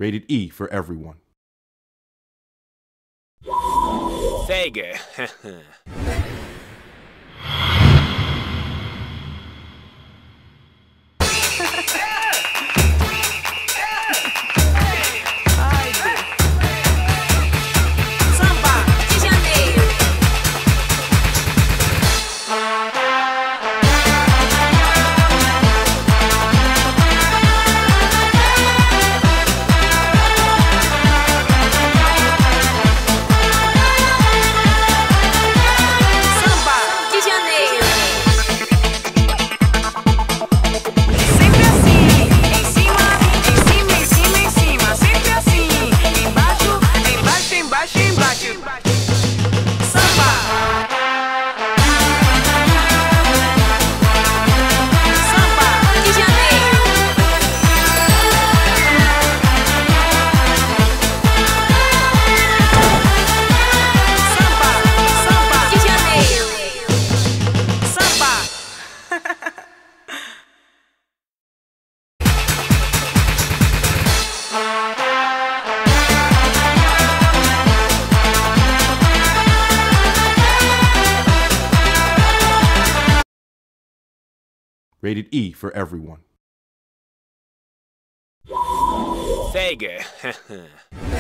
Rated E for everyone. Sega. Samba de Amigo. Samba de Janeiro. Sempre assim, em cima, em cima, em cima, em cima. Sempre assim, embaixo, embaixo, embaixo, embaixo. Samba. Samba de Janeiro. Samba, samba de Janeiro. Samba. Rated E for everyone. Sega.